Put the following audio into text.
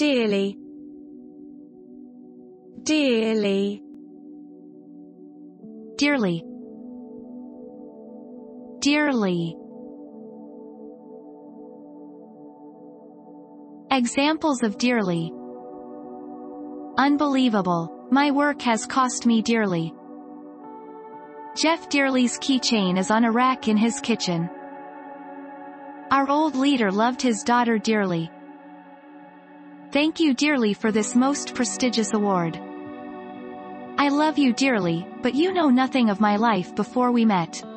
dearly, dearly, dearly, dearly. Examples of dearly. Unbelievable. My work has cost me dearly. Jeff Dearly's keychain is on a rack in his kitchen. Our old leader loved his daughter dearly. Thank you dearly for this most prestigious award. I love you dearly, but you know nothing of my life before we met.